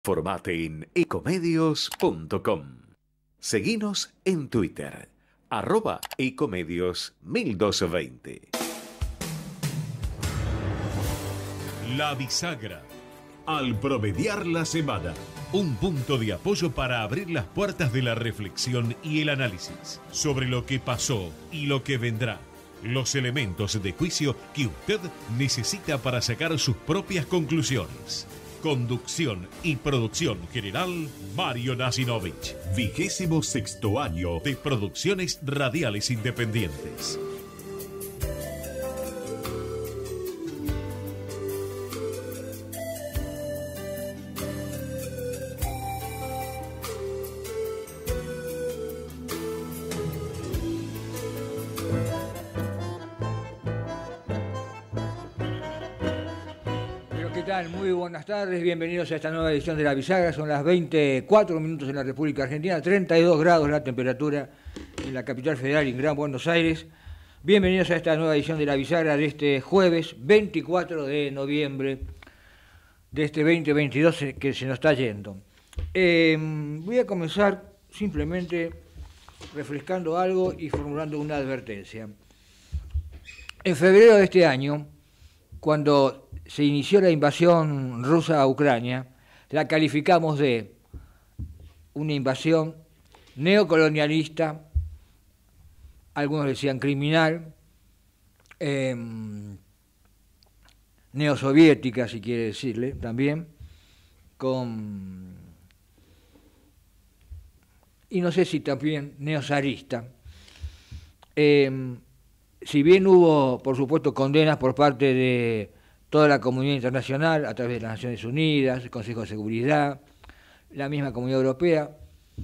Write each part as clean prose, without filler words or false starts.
Formate en ecomedios.com. Seguinos en Twitter, @ecomedios1220. La bisagra. Al promediar la semana, un punto de apoyo para abrir las puertas de la reflexión y el análisis sobre lo que pasó y lo que vendrá. Los elementos de juicio que usted necesita para sacar sus propias conclusiones. Conducción y producción general, Mario Nasinovich. 26º año de Producciones Radiales Independientes. Muy buenas tardes, bienvenidos a esta nueva edición de La Bisagra. Son las 24 minutos en la República Argentina, 32 grados la temperatura en la capital federal, en Gran Buenos Aires. Bienvenidos a esta nueva edición de La Bisagra de este jueves 24 de noviembre de este 2022 que se nos está yendo. Voy a comenzar simplemente refrescando algo y formulando una advertencia. En febrero de este año, cuando se inició la invasión rusa a Ucrania, la calificamos de una invasión neocolonialista, algunos decían criminal, neosoviética, si quiere decirle, también, y no sé si también neozarista. Si bien hubo, por supuesto, condenas por parte de toda la comunidad internacional, a través de las Naciones Unidas, el Consejo de Seguridad, la misma Comunidad Europea,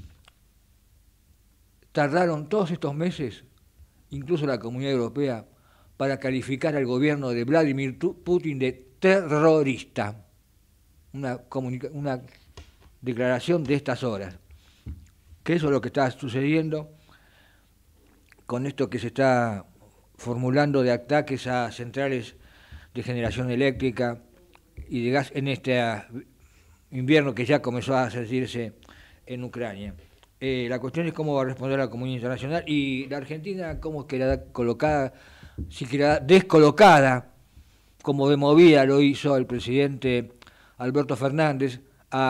tardaron todos estos meses, incluso la Comunidad Europea, para calificar al gobierno de Vladimir Putin de terrorista. Una declaración de estas horas. Que eso es lo que está sucediendo con esto que se está formulando de ataques a centrales de generación eléctrica y de gas en este invierno que ya comenzó a sentirse en Ucrania. La cuestión es cómo va a responder la comunidad internacional y la Argentina cómo quedará colocada, si quedará descolocada, como de movida lo hizo el presidente Alberto Fernández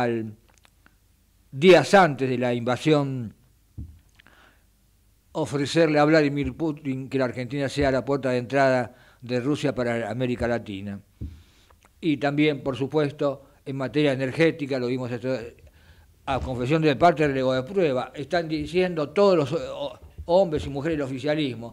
días antes de la invasión, ofrecerle a Vladimir Putin que la Argentina sea la puerta de entrada de Rusia para América Latina. Y también, por supuesto, en materia energética, lo vimos a confesión de parte del ego de prueba, están diciendo todos los hombres y mujeres del oficialismo,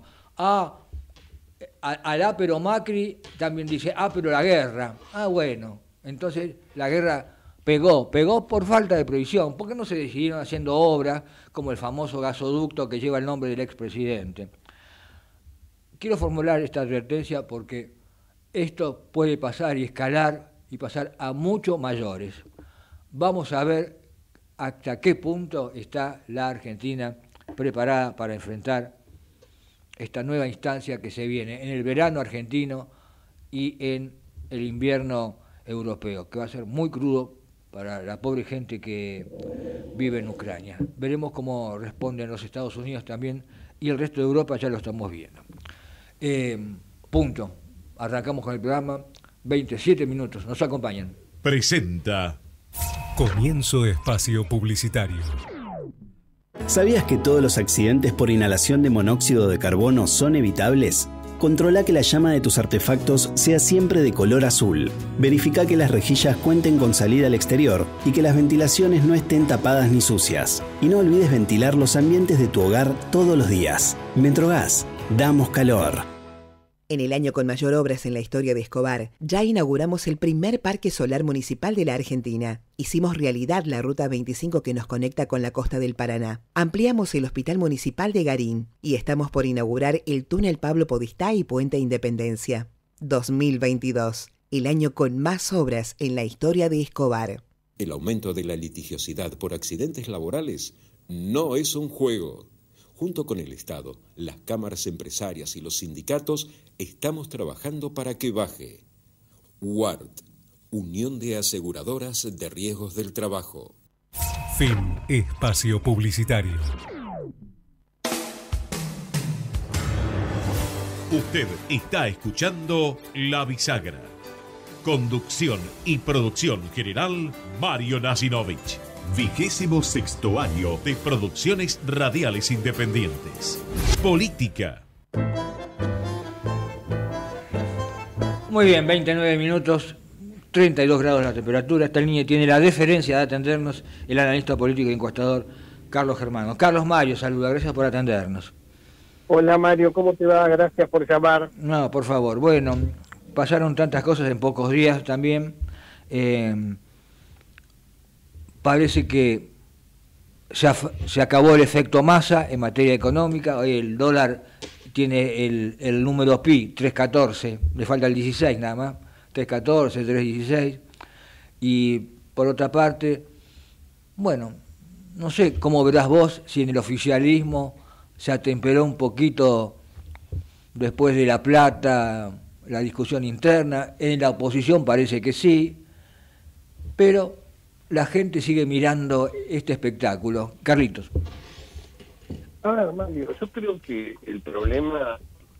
pero Macri también dice, pero la guerra. Bueno, entonces la guerra pegó por falta de previsión. ¿Por qué no se decidieron haciendo obras como el famoso gasoducto que lleva el nombre del expresidente? Quiero formular esta advertencia porque esto puede pasar y escalar y pasar a mucho mayores. Vamos a ver hasta qué punto está la Argentina preparada para enfrentar esta nueva instancia que se viene en el verano argentino y en el invierno europeo, que va a ser muy crudo para la pobre gente que vive en Ucrania. Veremos cómo responden los Estados Unidos también y el resto de Europa, ya lo estamos viendo. Punto. Arrancamos con el programa. 27 minutos. Nos acompañan. Presenta. Comienzo espacio publicitario. ¿Sabías que todos los accidentes por inhalación de monóxido de carbono son evitables? Controla que la llama de tus artefactos sea siempre de color azul. Verifica que las rejillas cuenten con salida al exterior y que las ventilaciones no estén tapadas ni sucias. Y no olvides ventilar los ambientes de tu hogar todos los días. Metrogas, damos calor. En el año con mayor obras en la historia de Escobar, ya inauguramos el primer parque solar municipal de la Argentina. Hicimos realidad la Ruta 25 que nos conecta con la costa del Paraná. Ampliamos el Hospital Municipal de Garín y estamos por inaugurar el túnel Pablo Podestá y Puente Independencia. 2022, el año con más obras en la historia de Escobar. El aumento de la litigiosidad por accidentes laborales no es un juego. Junto con el Estado, las cámaras empresarias y los sindicatos, estamos trabajando para que baje. UART, Unión de Aseguradoras de Riesgos del Trabajo. Fin espacio publicitario. Usted está escuchando La Bisagra. Conducción y producción general, Mario Nasinovich. 26º año de Producciones Radiales Independientes. Política. Muy bien, 29 minutos, 32 grados la temperatura. Esta línea tiene la deferencia de atendernos el analista político y encuestador Carlos Germano. Carlos Mario, saluda, gracias por atendernos. Hola Mario, ¿cómo te va? Gracias por llamar. No, por favor. Bueno, pasaron tantas cosas en pocos días también. Parece que se acabó el efecto masa en materia económica. Hoy el dólar tiene el número pi, 3.14, le falta el 16 nada más, 3.14, 3.16. Y por otra parte, bueno, no sé cómo verás vos si en el oficialismo se atemperó un poquito después de La Plata la discusión interna. En la oposición parece que sí, pero la gente sigue mirando este espectáculo. Carlitos. A ver, Mario, yo creo que el problema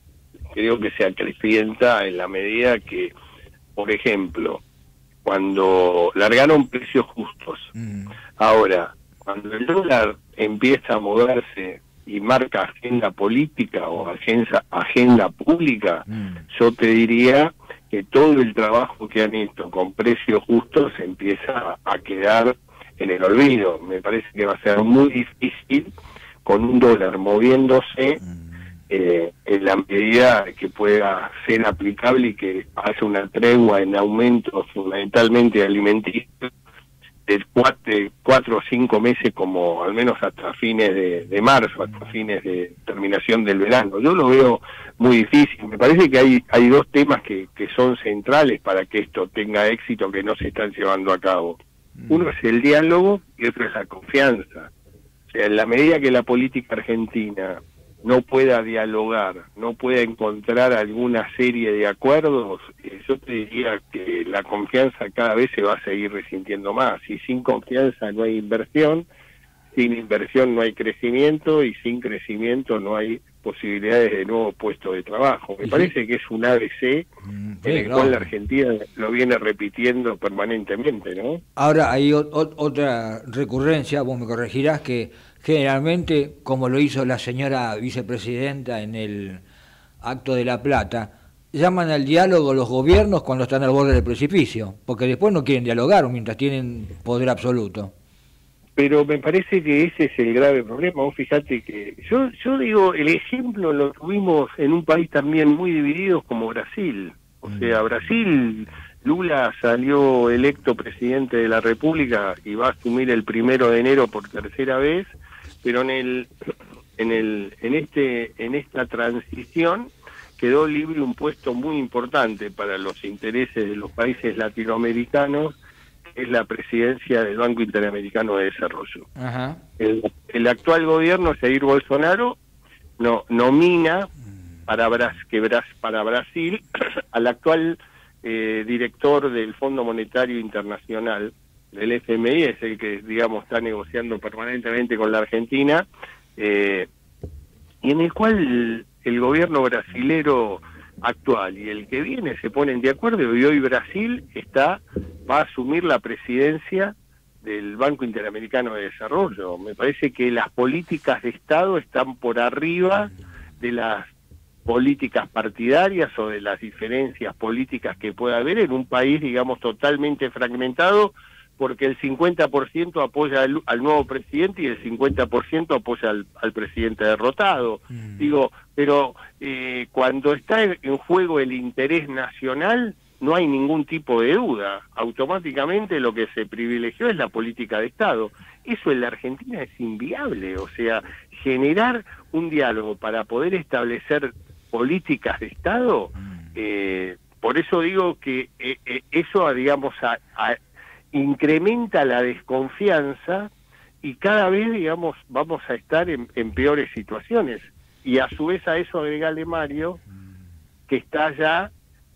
se acrecienta en la medida que, por ejemplo, cuando largaron precios justos, ahora, cuando el dólar empieza a moverse y marca agenda política o agenda pública, yo te diría que todo el trabajo que han hecho con precios justos empieza a quedar en el olvido. Me parece que va a ser muy difícil con un dólar moviéndose en la medida que pueda ser aplicable y que hace una tregua en aumentos fundamentalmente alimenticios de 4 o 5 meses, como al menos hasta fines de marzo, hasta fines de terminación del verano. Yo lo veo muy difícil. Me parece que hay dos temas que son centrales para que esto tenga éxito, que no se están llevando a cabo. Uno es el diálogo y otro es la confianza. O sea, en la medida que la política argentina no pueda dialogar, no pueda encontrar alguna serie de acuerdos, yo te diría que la confianza cada vez se va a seguir resintiendo más. Y sin confianza no hay inversión, sin inversión no hay crecimiento, y sin crecimiento no hay posibilidades de nuevos puestos de trabajo. Me parece que es un ABC en el cual la Argentina lo viene repitiendo permanentemente, ¿no? Ahora hay otra recurrencia, vos me corregirás, que generalmente, como lo hizo la señora vicepresidenta en el acto de La Plata, llaman al diálogo los gobiernos cuando están al borde del precipicio, porque después no quieren dialogar mientras tienen poder absoluto. Pero me parece que ese es el grave problema. Vos fíjate que yo digo, el ejemplo lo tuvimos en un país también muy dividido como Brasil. O sea, Brasil, Lula salió electo presidente de la República y va a asumir el 1 de enero por tercera vez, pero en esta transición quedó libre un puesto muy importante para los intereses de los países latinoamericanos, que es la presidencia del Banco Interamericano de Desarrollo. Ajá. El actual gobierno, Jair Bolsonaro, nomina para Brasil al actual director del Fondo Monetario Internacional, del FMI, es el que, digamos, está negociando permanentemente con la Argentina, y en el cual el gobierno brasilero actual y el que viene se ponen de acuerdo, y hoy Brasil va a asumir la presidencia del Banco Interamericano de Desarrollo. Me parece que las políticas de Estado están por arriba de las políticas partidarias o de las diferencias políticas que pueda haber en un país, digamos, totalmente fragmentado, porque el 50% apoya al nuevo presidente y el 50% apoya al presidente derrotado. Digo, pero cuando está en juego el interés nacional, no hay ningún tipo de duda. Automáticamente lo que se privilegió es la política de Estado. Eso en la Argentina es inviable. O sea, generar un diálogo para poder establecer políticas de Estado, por eso digo que eso, digamos, incrementa la desconfianza, y cada vez, digamos, vamos a estar en peores situaciones. Y a su vez a eso agregarle, Mario, que está ya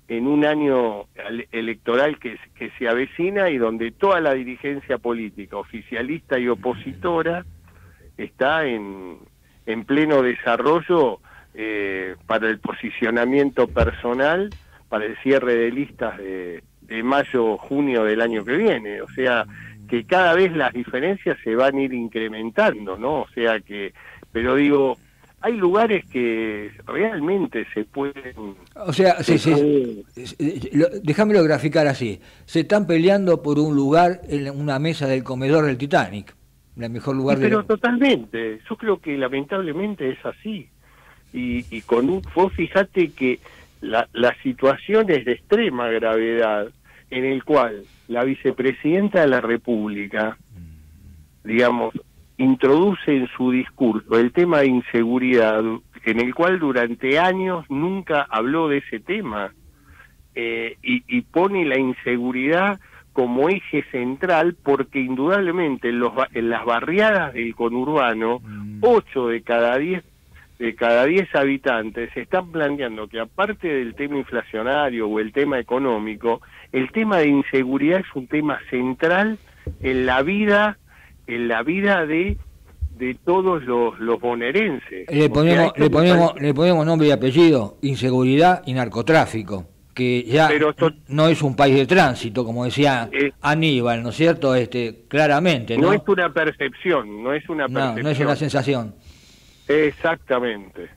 en un año electoral que se avecina y donde toda la dirigencia política, oficialista y opositora, está en pleno desarrollo para el posicionamiento personal, para el cierre de listas de mayo, junio del año que viene. O sea, que cada vez las diferencias se van a ir incrementando, ¿no? O sea que, pero digo, hay lugares que realmente se pueden... O sea, déjamelo graficar así. Se están peleando por un lugar en una mesa del comedor del Titanic. El mejor lugar pero totalmente. Yo creo que lamentablemente es así. Y vos fijate que la situación es de extrema gravedad, en el cual la vicepresidenta de la República, digamos, introduce en su discurso el tema de inseguridad, en el cual durante años nunca habló de ese tema, y pone la inseguridad como eje central, porque indudablemente en las barriadas del conurbano, 8 de cada 10 habitantes se están planteando que, aparte del tema inflacionario o el tema económico, el tema de inseguridad es un tema central en la vida de todos los bonaerenses. Le ponemos nombre y apellido: inseguridad y narcotráfico, que ya no es un país de tránsito, como decía Aníbal, ¿no es cierto? Claramente, ¿no? No es una percepción, no es una percepción. No es una sensación. Exactamente.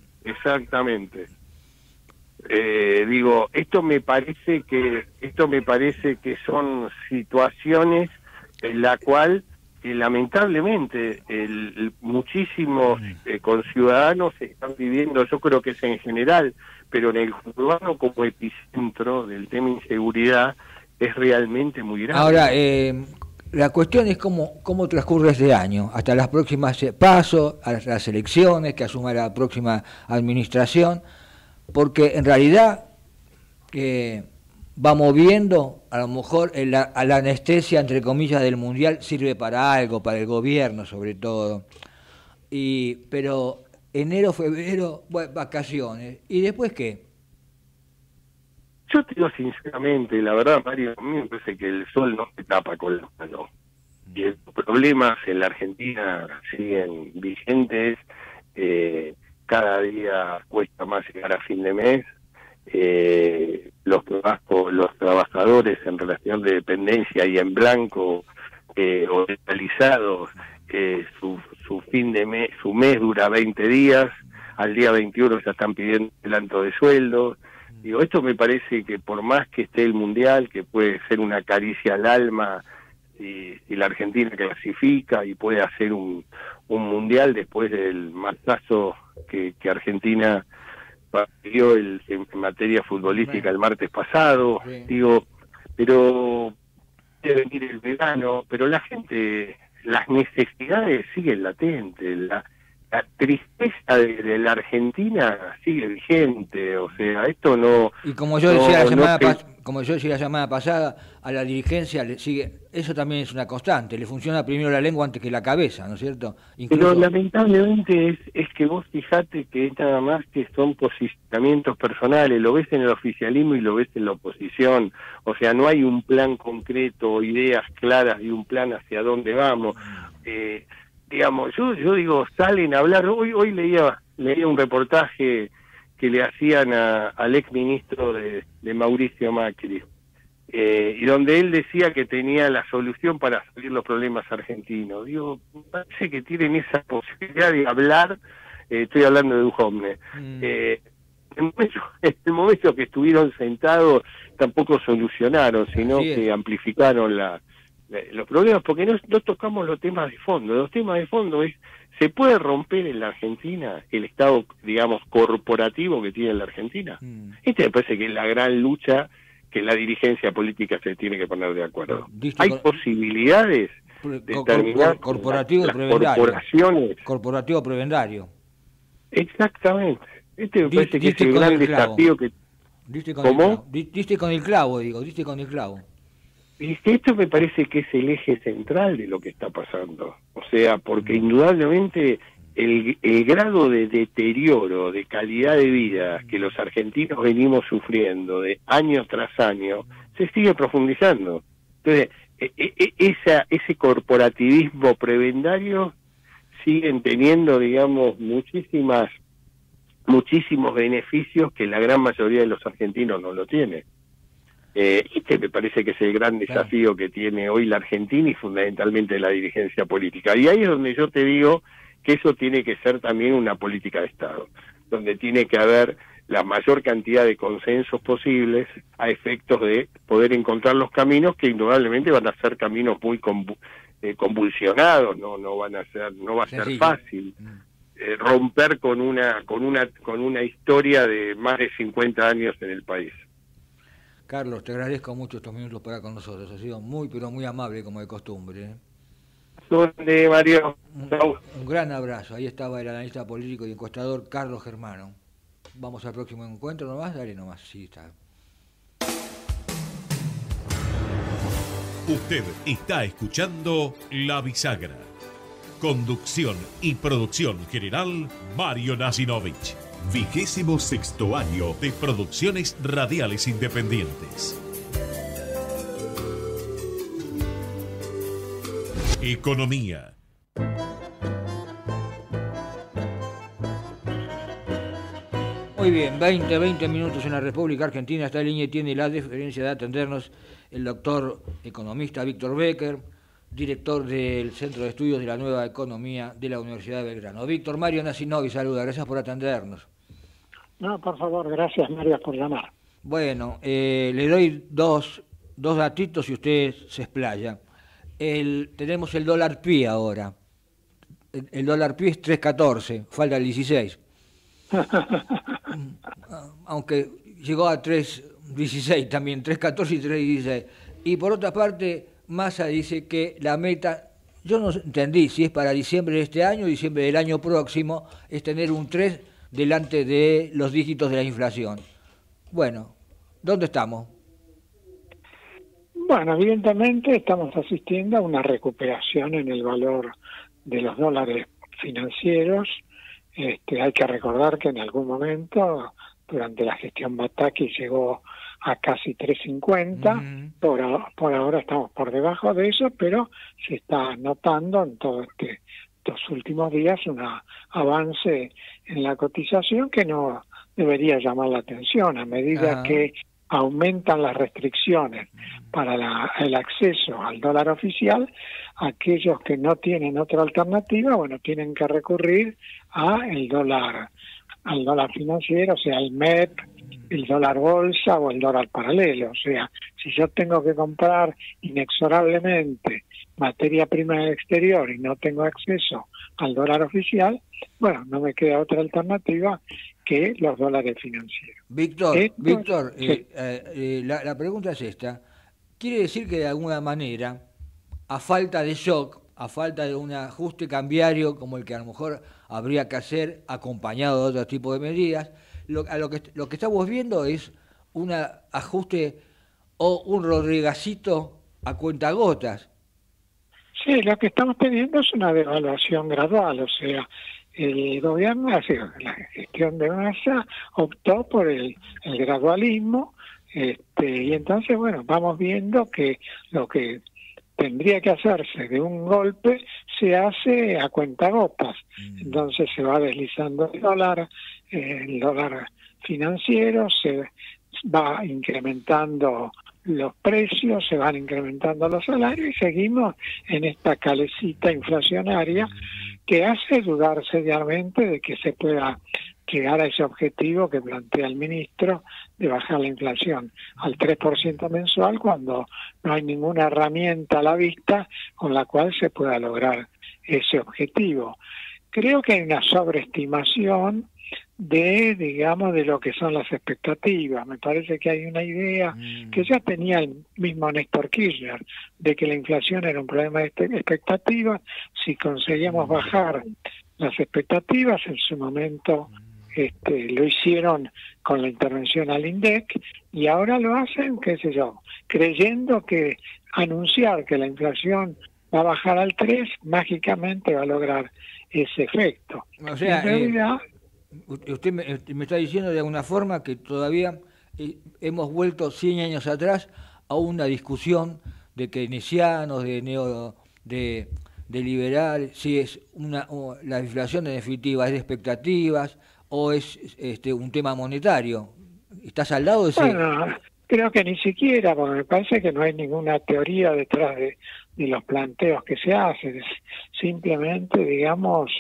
Digo, esto me parece que son situaciones en la cual lamentablemente muchísimos conciudadanos están viviendo, yo creo que es en general, pero en el urbano como epicentro del tema inseguridad es realmente muy grave. Ahora, la cuestión es cómo transcurre este año, hasta las próximas pasos, a las elecciones que asuma la próxima administración, porque en realidad vamos viendo, a lo mejor a la anestesia, entre comillas, del Mundial sirve para algo, para el gobierno sobre todo, pero enero, febrero, bueno, vacaciones, ¿y después qué? Yo te digo sinceramente, la verdad, Mario, a mí me parece que el sol no se tapa con la mano. Y los problemas en la Argentina siguen vigentes, cada día cuesta más llegar a fin de mes, los trabajadores en relación de dependencia y en blanco o desalizados, su fin de mes, su mes dura 20 días, al día 21 ya están pidiendo adelanto de sueldo. Digo, esto me parece que por más que esté el Mundial, que puede ser una caricia al alma, si la Argentina clasifica y puede hacer un Mundial después del mazazo que Argentina dio en materia futbolística el martes pasado, digo, pero debe venir el verano, pero la gente, las necesidades siguen latentes, la tristeza de la Argentina sigue vigente, o sea, esto no... Y como yo decía la semana pasada, a la dirigencia le sigue, eso también es una constante, le funciona primero la lengua antes que la cabeza, ¿no es cierto? Incluso... Pero lamentablemente es que vos fijate que es nada más que son posicionamientos personales, lo ves en el oficialismo y lo ves en la oposición, o sea, no hay un plan concreto, ideas claras de un plan hacia dónde vamos. Digamos, yo digo, salen a hablar, hoy leía un reportaje que le hacían al exministro de Mauricio Macri, y donde él decía que tenía la solución para salir los problemas argentinos. Digo, parece que tienen esa posibilidad de hablar, estoy hablando de Duhovne, en el momento que estuvieron sentados tampoco solucionaron, sino que amplificaron los problemas, porque no tocamos los temas de fondo. Los temas de fondo es, ¿se puede romper en la Argentina el Estado, digamos, corporativo que tiene la Argentina? Este me parece que es la gran lucha que la dirigencia política se tiene que poner de acuerdo. ¿Hay posibilidades de terminar corporativo las prebendario, corporaciones? Corporativo prebendario. Exactamente. Este me parece que es el gran desafío que... ¿Cómo? Diste con el clavo, diste con el clavo. Y esto me parece que es el eje central de lo que está pasando. O sea, porque indudablemente el grado de deterioro de calidad de vida que los argentinos venimos sufriendo de año tras año se sigue profundizando. Entonces, ese corporativismo prebendario siguen teniendo, digamos, muchísimos beneficios que la gran mayoría de los argentinos no lo tiene. Este me parece que es el gran desafío que tiene hoy la Argentina y fundamentalmente la dirigencia política. Y ahí es donde yo te digo que eso tiene que ser también una política de Estado, donde tiene que haber la mayor cantidad de consensos posibles a efectos de poder encontrar los caminos que indudablemente van a ser caminos muy convulsionados, no va a ser fácil romper con una historia de más de 50 años en el país. Carlos, te agradezco mucho estos minutos para con nosotros. Ha sido muy, pero muy amable, como de costumbre. ¿Dónde, Mario? Un gran abrazo. Ahí estaba el analista político y encuestador Carlos Germano. Vamos al próximo encuentro nomás. Dale nomás. Sí, está. Usted está escuchando La Bisagra. Conducción y producción general, Mario Nasinovich. 26º año de Producciones Radiales Independientes. Economía. Muy bien, 20 minutos en la República Argentina. Está en línea y tiene la deferencia de atendernos el doctor economista Víctor Becker, director del Centro de Estudios de la Nueva Economía de la Universidad de Belgrano. Víctor, Mario Nasinovich saluda, gracias por atendernos. No, por favor, gracias Mario por llamar. Bueno, le doy dos datitos y usted se explaya. Tenemos el dólar PI ahora. El dólar PI es 3.14, falta el 16. Aunque llegó a 3.16 también, 3.14 y 3.16. Y por otra parte, Massa dice que la meta, yo no entendí si es para diciembre de este año o diciembre del año próximo, es tener un 3 delante de los dígitos de la inflación. Bueno, ¿dónde estamos? Bueno, evidentemente estamos asistiendo a una recuperación en el valor de los dólares financieros. Hay que recordar que en algún momento, durante la gestión Bataki, llegó a casi 3.50. Por ahora estamos por debajo de eso, pero se está notando en todos estos últimos días un avance en la cotización que no debería llamar la atención a medida que aumentan las restricciones para el acceso al dólar oficial. Aquellos que no tienen otra alternativa, bueno, tienen que recurrir al dólar financiero, o sea, el MEP, el dólar bolsa o el dólar paralelo. O sea, si yo tengo que comprar inexorablemente materia prima del exterior y no tengo acceso al dólar oficial, bueno, no me queda otra alternativa que los dólares financieros. Víctor, sí. La pregunta es esta. ¿Quiere decir que de alguna manera, a falta de shock, a falta de un ajuste cambiario como el que a lo mejor habría que hacer acompañado de otro tipo de medidas, lo que estamos viendo es un ajuste o un rodrigacito a cuentagotas? Sí, lo que estamos teniendo es una devaluación gradual, o sea, el gobierno, la gestión de Massa optó por el gradualismo, y entonces, bueno, vamos viendo que lo que tendría que hacerse de un golpe se hace a cuentagotas. Entonces se va deslizando el dólar financiero, se va incrementando los precios, se van incrementando los salarios y seguimos en esta calecita inflacionaria que hace dudar seriamente de que se pueda llegar a ese objetivo que plantea el ministro de bajar la inflación al 3% mensual cuando no hay ninguna herramienta a la vista con la cual se pueda lograr ese objetivo. Creo que hay una sobreestimación de lo que son las expectativas. Me parece que hay una idea que ya tenía el mismo Néstor Kirchner, de que la inflación era un problema de expectativas. Si conseguíamos bajar las expectativas, en su momento lo hicieron con la intervención al INDEC, y ahora lo hacen, qué sé yo, creyendo que anunciar que la inflación va a bajar al 3, mágicamente va a lograr ese efecto. O sea, en realidad, usted me está diciendo de alguna forma que todavía hemos vuelto 100 años atrás a una discusión de keynesianos, de liberal, si es la inflación en definitiva es de expectativas o es un tema monetario. ¿Estás al lado de ese? bueno, creo que ni siquiera, porque me parece que no hay ninguna teoría detrás de los planteos que se hacen. Es simplemente, digamos,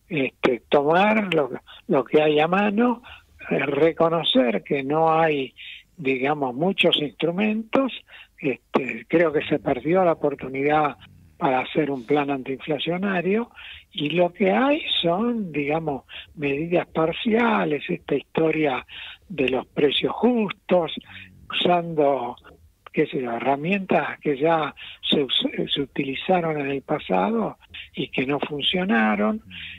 tomar lo que hay a mano, reconocer que no hay, digamos, muchos instrumentos. Creo que se perdió la oportunidad para hacer un plan antiinflacionario, y lo que hay son, digamos, medidas parciales, esta historia de los precios justos, usando, qué sé yo, herramientas que ya se utilizaron en el pasado y que no funcionaron,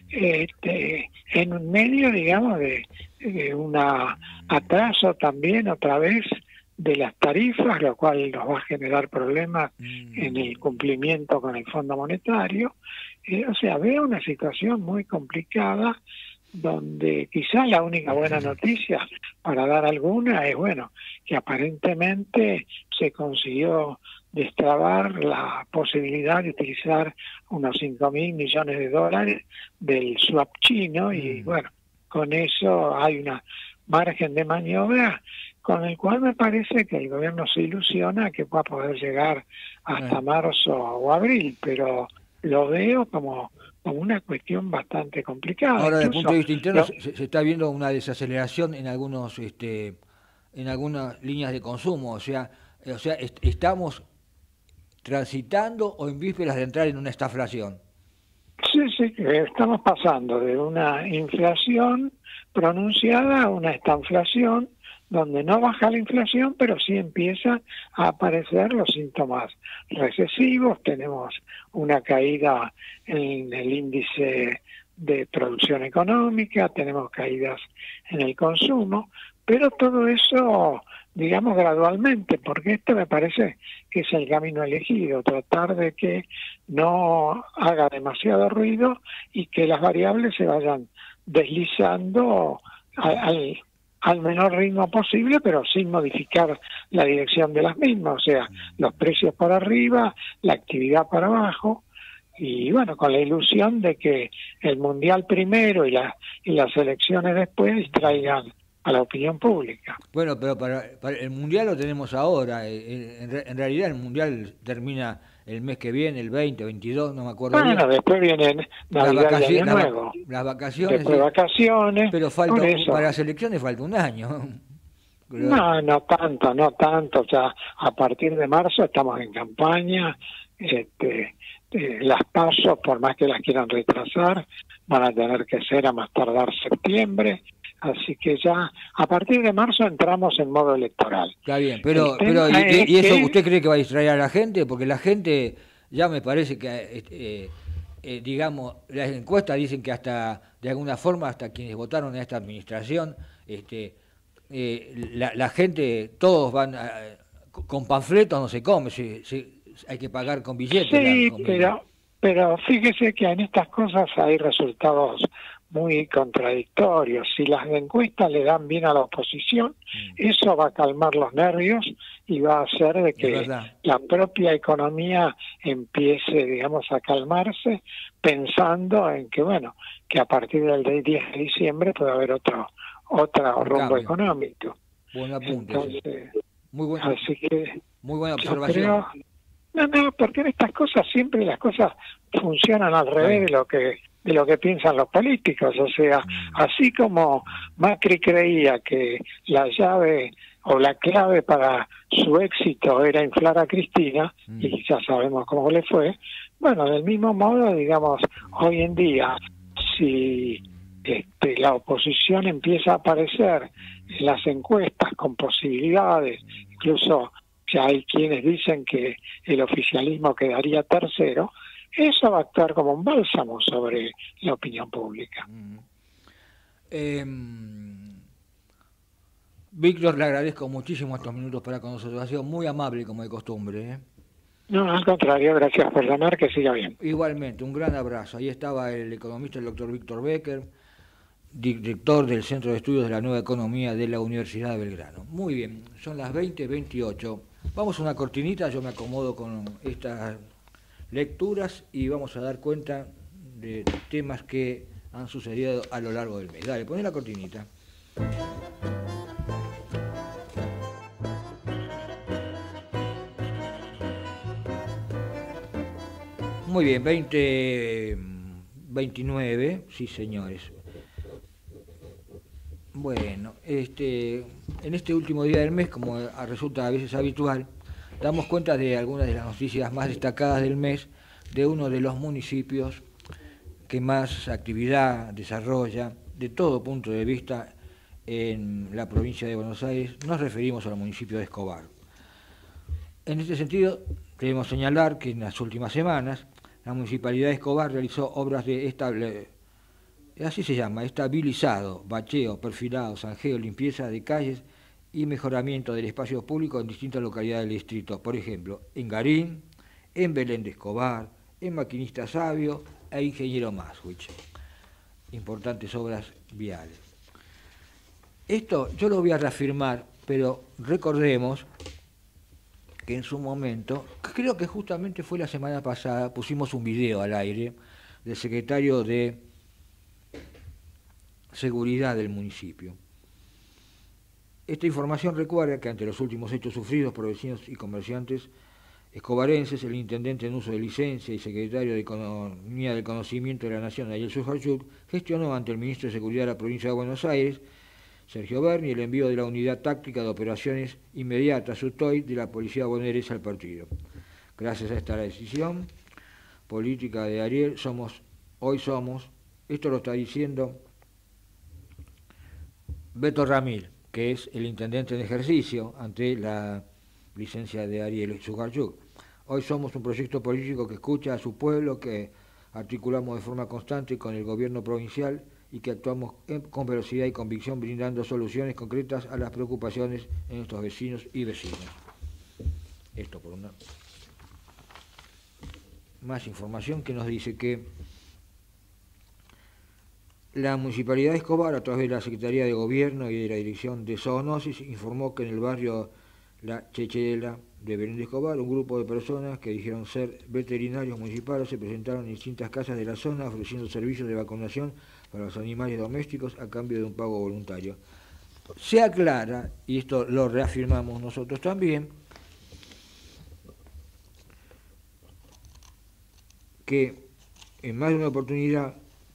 en un medio, digamos, de un atraso también otra vez de las tarifas, lo cual nos va a generar problemas en el cumplimiento con el Fondo Monetario. O sea, veo una situación muy complicada donde quizás la única buena noticia, para dar alguna, es bueno que aparentemente se consiguió destrabar la posibilidad de utilizar unos 5.000 millones de dólares del swap chino, y bueno, con eso hay una margen de maniobra con el cual me parece que el gobierno se ilusiona que va a poder llegar hasta marzo o abril, pero lo veo como una cuestión bastante complicada. Ahora, desde el punto de vista interno, se está viendo una desaceleración en algunos en algunas líneas de consumo, o sea, estamos transitando o en vísperas de entrar en una estaflación. Sí, estamos pasando de una inflación pronunciada a una estanflación, donde no baja la inflación, pero sí empiezan a aparecer los síntomas recesivos. Tenemos una caída en el índice de producción económica, tenemos caídas en el consumo, pero todo eso, digamos, gradualmente, porque esto me parece que es el camino elegido, tratar de que no haga demasiado ruido y que las variables se vayan deslizando al menor ritmo posible, pero sin modificar la dirección de las mismas, o sea, los precios para arriba, la actividad para abajo, y bueno, con la ilusión de que el Mundial primero y las elecciones después distraigan a la opinión pública. Bueno, pero para el Mundial lo tenemos ahora, en realidad el Mundial termina el mes que viene, el 20, 22, no me acuerdo bien. Bueno, después vienen Navidad y Año Nuevo. Las vacaciones. Después vacaciones. Pero para las elecciones falta un año. No tanto. O sea, a partir de marzo estamos en campaña. Las PASO, por más que las quieran retrasar, van a tener que ser a más tardar septiembre. Así que ya a partir de marzo entramos en modo electoral. Está bien, pero ¿y eso usted cree que va a distraer a la gente? Porque la gente ya me parece que, digamos, las encuestas dicen que hasta, de alguna forma, hasta quienes votaron en esta administración, la gente, todos van, con panfletos no se come, hay que pagar con billetes. Sí, pero fíjese que en estas cosas hay resultados muy contradictorios. Si las encuestas le dan bien a la oposición, eso va a calmar los nervios y va a hacer de que la propia economía empiece, digamos, a calmarse, pensando en que, bueno, que a partir del 10 de diciembre puede haber otro rumbo económico. Buen apunte. Entonces, muy buena observación. Creo, no, porque en estas cosas siempre las cosas funcionan al revés de lo que piensan los políticos. O sea, así como Macri creía que la llave o la clave para su éxito era inflar a Cristina, y ya sabemos cómo le fue, bueno, del mismo modo, digamos, hoy en día, si la oposición empieza a aparecer en las encuestas con posibilidades, incluso ya hay quienes dicen que el oficialismo quedaría tercero, eso va a actuar como un bálsamo sobre la opinión pública. Víctor, le agradezco muchísimo estos minutos para con nosotros. Ha sido muy amable, como de costumbre. No, al contrario, gracias por llamar, que siga bien. Igualmente, un gran abrazo. Ahí estaba el economista, el doctor Víctor Becker, director del Centro de Estudios de la Nueva Economía de la Universidad de Belgrano. Muy bien, son las 20:28. Vamos a una cortinita, yo me acomodo con estas lecturas y vamos a dar cuenta de temas que han sucedido a lo largo del mes. Dale, poné la cortinita. Muy bien, 20:29, sí señores. Bueno, en este último día del mes, como resulta a veces habitual, damos cuenta de algunas de las noticias más destacadas del mes de uno de los municipios que más actividad desarrolla de todo punto de vista en la provincia de Buenos Aires. Nos referimos al municipio de Escobar. En este sentido, debemos señalar que en las últimas semanas la Municipalidad de Escobar realizó obras de estabilizado, bacheo, perfilado, zanjeo, limpieza de calles y mejoramiento del espacio público en distintas localidades del distrito. Por ejemplo, en Garín, en Belén de Escobar, en Maquinista Sabio e Ingeniero Maswich. Importantes obras viales. Esto yo lo voy a reafirmar, pero recordemos que en su momento, creo que justamente fue la semana pasada, pusimos un video al aire del secretario de Seguridad del municipio. Esta información recuerda que ante los últimos hechos sufridos por vecinos y comerciantes escobarenses, el intendente en uso de licencia y secretario de Economía del Conocimiento de la Nación, Ariel Sujarchuk, gestionó ante el ministro de Seguridad de la provincia de Buenos Aires, Sergio Berni, el envío de la Unidad Táctica de Operaciones Inmediatas, UTOI, de la Policía Bonaerense al partido. Gracias a esta decisión política de Ariel, hoy somos, esto lo está diciendo Beto Ramil, que es el intendente en ejercicio ante la licencia de Ariel Sujarchuk. Hoy somos un proyecto político que escucha a su pueblo, que articulamos de forma constante con el gobierno provincial y que actuamos con velocidad y convicción brindando soluciones concretas a las preocupaciones de nuestros vecinos y vecinas. Esto por una más información que nos dice que la Municipalidad de Escobar, a través de la Secretaría de Gobierno y de la Dirección de Zoonosis, informó que en el barrio La Chechela de Belén de Escobar, un grupo de personas que dijeron ser veterinarios municipales se presentaron en distintas casas de la zona ofreciendo servicios de vacunación para los animales domésticos a cambio de un pago voluntario. Se aclara, y esto lo reafirmamos nosotros también, que en más de una oportunidad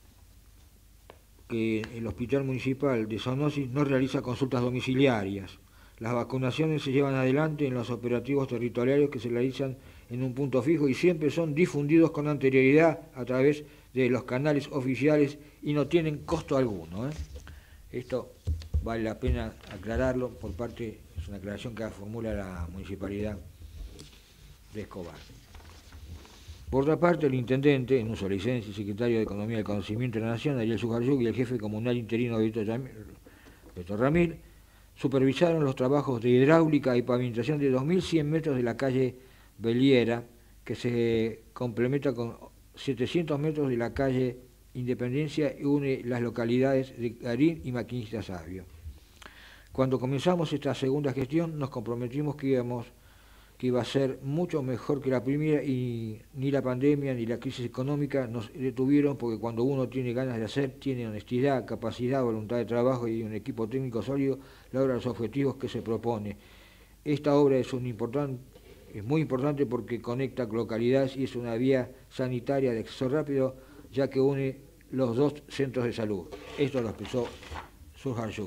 que el Hospital Municipal de Zoonosis no realiza consultas domiciliarias. Las vacunaciones se llevan adelante en los operativos territoriales que se realizan en un punto fijo y siempre son difundidos con anterioridad a través de los canales oficiales y no tienen costo alguno. Esto vale la pena aclararlo por parte, es una aclaración que formula la Municipalidad de Escobar. Por otra parte, el intendente, en uso de licencia y secretario de Economía del Conocimiento de la Nación, Ariel Sujarchuk, y el jefe comunal interino Beto Ramil, supervisaron los trabajos de hidráulica y pavimentación de 2.100 metros de la calle Beliera, que se complementa con 700 metros de la calle Independencia y une las localidades de Garín y Maquinista Sabio. Cuando comenzamos esta segunda gestión, nos comprometimos que iba a ser mucho mejor que la primera y ni la pandemia ni la crisis económica nos detuvieron, porque cuando uno tiene ganas de hacer, tiene honestidad, capacidad, voluntad de trabajo y un equipo técnico sólido, logra los objetivos que se propone. Esta obra es muy importante porque conecta localidades y es una vía sanitaria de acceso rápido, ya que une los dos centros de salud. Esto lo expresó Sujarchuk.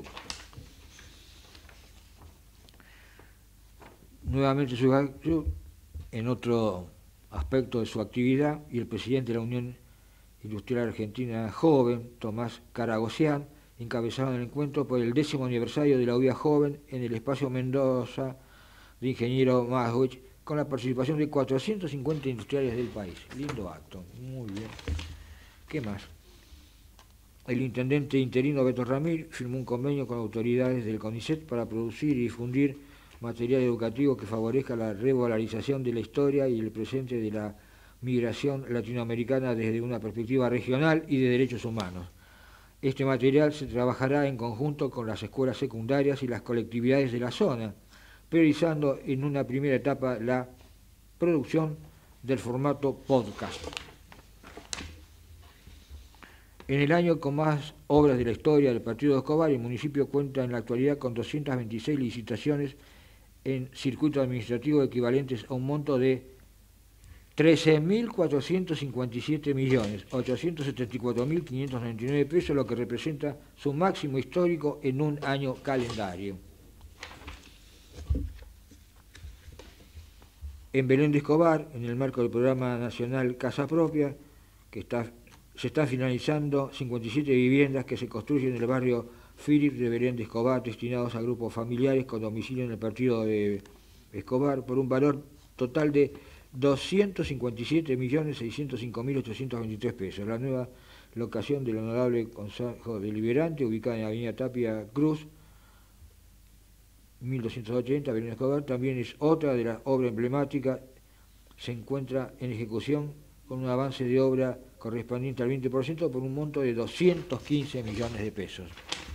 Nuevamente Sujarchuk, en otro aspecto de su actividad, y el presidente de la Unión Industrial Argentina Joven, Tomás Caragosian, encabezaron el encuentro por el 10º aniversario de la UIA Joven en el espacio Mendoza de Ingeniero Maswich, con la participación de 450 industriales del país. Lindo acto, muy bien. ¿Qué más? El intendente interino Beto Ramil firmó un convenio con autoridades del CONICET para producir y difundir material educativo que favorezca la revalorización de la historia y el presente de la migración latinoamericana desde una perspectiva regional y de derechos humanos. Este material se trabajará en conjunto con las escuelas secundarias y las colectividades de la zona, priorizando en una primera etapa la producción del formato podcast. En el año con más obras de la historia del partido de Escobar, el municipio cuenta en la actualidad con 226 licitaciones en circuito administrativo equivalentes a un monto de 13.457.874.599 pesos, lo que representa su máximo histórico en un año calendario. En Belén de Escobar, en el marco del programa nacional Casa Propia, se están finalizando 57 viviendas que se construyen en el barrio Philip de Belén de Escobar, destinados a grupos familiares con domicilio en el partido de Escobar, por un valor total de 257.605.823 pesos. La nueva locación del Honorable Consejo Deliberante, ubicada en la avenida Tapia Cruz, 1280, Belén de Escobar, también es otra de las obras emblemáticas. Se encuentra en ejecución con un avance de obra correspondiente al 20% por un monto de 215 millones de pesos.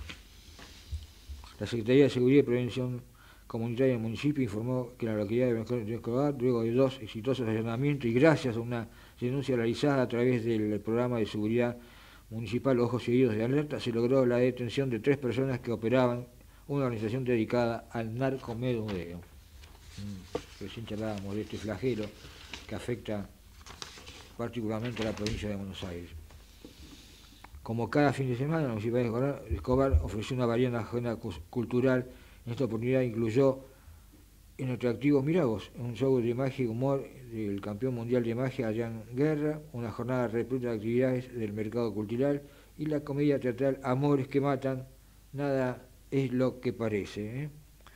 La Secretaría de Seguridad y Prevención Comunitaria del municipio informó que la localidad de Belén de Escobar, luego de 2 exitosos allanamientos y gracias a una denuncia realizada a través del programa de seguridad municipal Ojos Seguidos de Alerta, se logró la detención de 3 personas que operaban una organización dedicada al narcomenudeo. Recién charlábamos de este flagelo que afecta particularmente a la provincia de Buenos Aires. Como cada fin de semana, la Municipalidad de Escobar ofreció una variada agenda cultural. En esta oportunidad incluyó en atractivos, mirá vos, un show de magia y humor del campeón mundial de magia Adrián Guerra, una jornada repleta de actividades del mercado cultural y la comedia teatral Amores que Matan, Nada es lo que parece.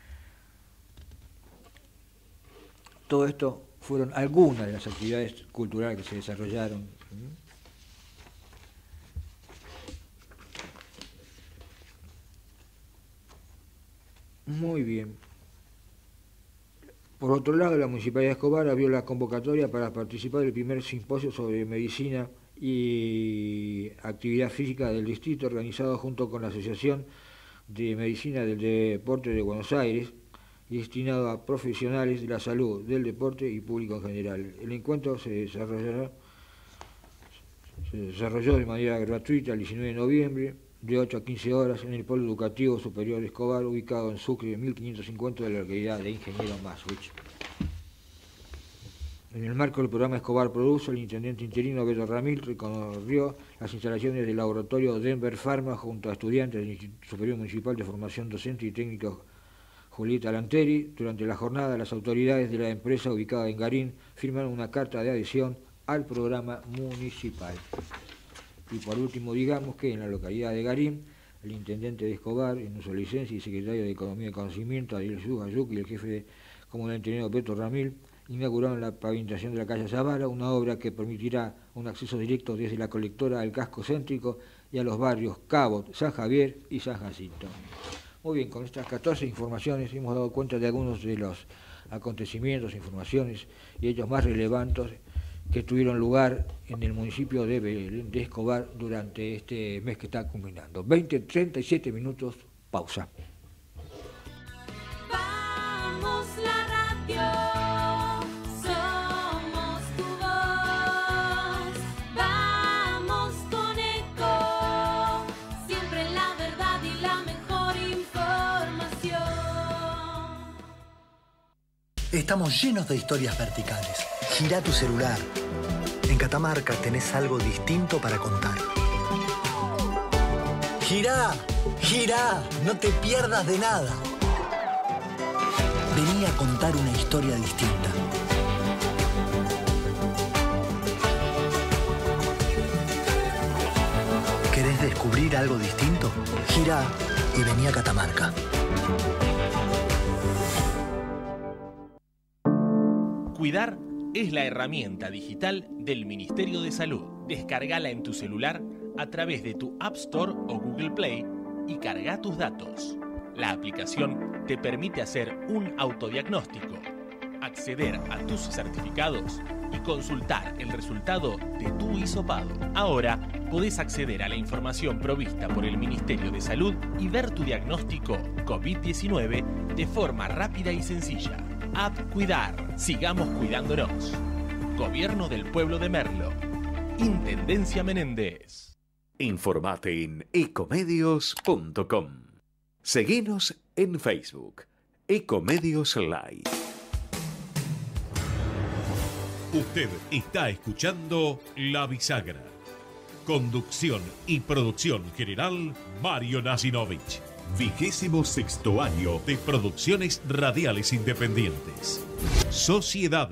Todo esto fueron algunas de las actividades culturales que se desarrollaron. Muy bien. Por otro lado, la Municipalidad de Escobar abrió la convocatoria para participar del primer simposio sobre medicina y actividad física del distrito, organizado junto con la Asociación de Medicina del Deporte de Buenos Aires y destinado a profesionales de la salud, del deporte y público en general. El encuentro se desarrolló de manera gratuita el 19 de noviembre, de 8 a 15 horas, en el Polo Educativo Superior de Escobar, ubicado en Sucre, 1550, de la localidad de Ingeniero Maswich. En el marco del programa Escobar Produce, el intendente interino Beto Ramil recorrió las instalaciones del laboratorio Denver Pharma junto a estudiantes del Instituto Superior Municipal de Formación Docente y Técnico Julieta Lanteri. Durante la jornada, las autoridades de la empresa ubicada en Garín firmaron una carta de adhesión al programa municipal. Y por último, digamos que en la localidad de Garín, el intendente de Escobar, en uso de licencia, y secretario de Economía y Conocimiento, Ariel Zugayuk, y el jefe de comunidad interino Beto Ramil, inauguraron la pavimentación de la calle Zavala, una obra que permitirá un acceso directo desde la colectora al casco céntrico y a los barrios Cabot, San Javier y San Jacinto. Muy bien, con estas 14 informaciones hemos dado cuenta de algunos de los acontecimientos, informaciones y hechos más relevantes que tuvieron lugar en el municipio de Belén de Escobar durante este mes que está culminando. 20:37 minutos, pausa. Vamos la radio, somos tu voz, vamos con Eco, siempre la verdad y la mejor información. Estamos llenos de historias verticales. Gira tu celular. En Catamarca tenés algo distinto para contar. Girá, girá, no te pierdas de nada. Vení a contar una historia distinta. ¿Querés descubrir algo distinto? Girá y vení a Catamarca. Cuidar es la herramienta digital del Ministerio de Salud. Descargala en tu celular a través de tu App Store o Google Play y carga tus datos. La aplicación te permite hacer un autodiagnóstico, acceder a tus certificados y consultar el resultado de tu hisopado. Ahora podés acceder a la información provista por el Ministerio de Salud y ver tu diagnóstico COVID-19 de forma rápida y sencilla. App Cuidar. Sigamos cuidándonos. Gobierno del Pueblo de Merlo. Intendencia Menéndez. Informate en ecomedios.com. Seguinos en Facebook. Ecomedios Live. Usted está escuchando La Bisagra. Conducción y producción general, Mario Nasinovich. 26º año de Producciones Radiales Independientes. Sociedad.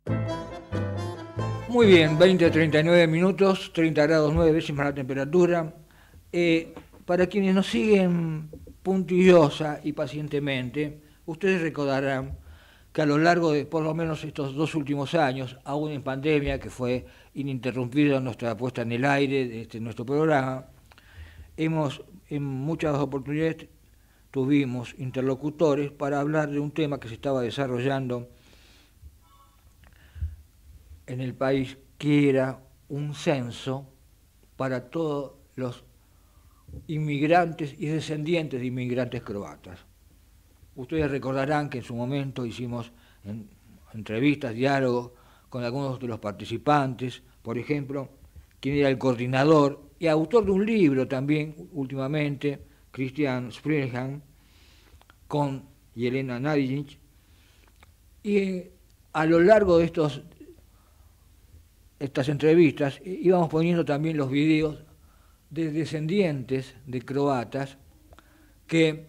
Muy bien, 20:39 minutos, 30 grados 9 décimas la temperatura. Para quienes nos siguen puntillosa y pacientemente, ustedes recordarán que a lo largo de por lo menos estos 2 últimos años, aún en pandemia, que fue ininterrumpida nuestra puesta en el aire de nuestro programa, en muchas oportunidades tuvimos interlocutores para hablar de un tema que se estaba desarrollando en el país, que era un censo para todos los inmigrantes y descendientes de inmigrantes croatas. Ustedes recordarán que en su momento hicimos entrevistas, diálogos con algunos de los participantes, por ejemplo, quien era el coordinador y autor de un libro también últimamente, Christian Springham, con Yelena Nadinic, y a lo largo de estas entrevistas íbamos poniendo también los videos de descendientes de croatas que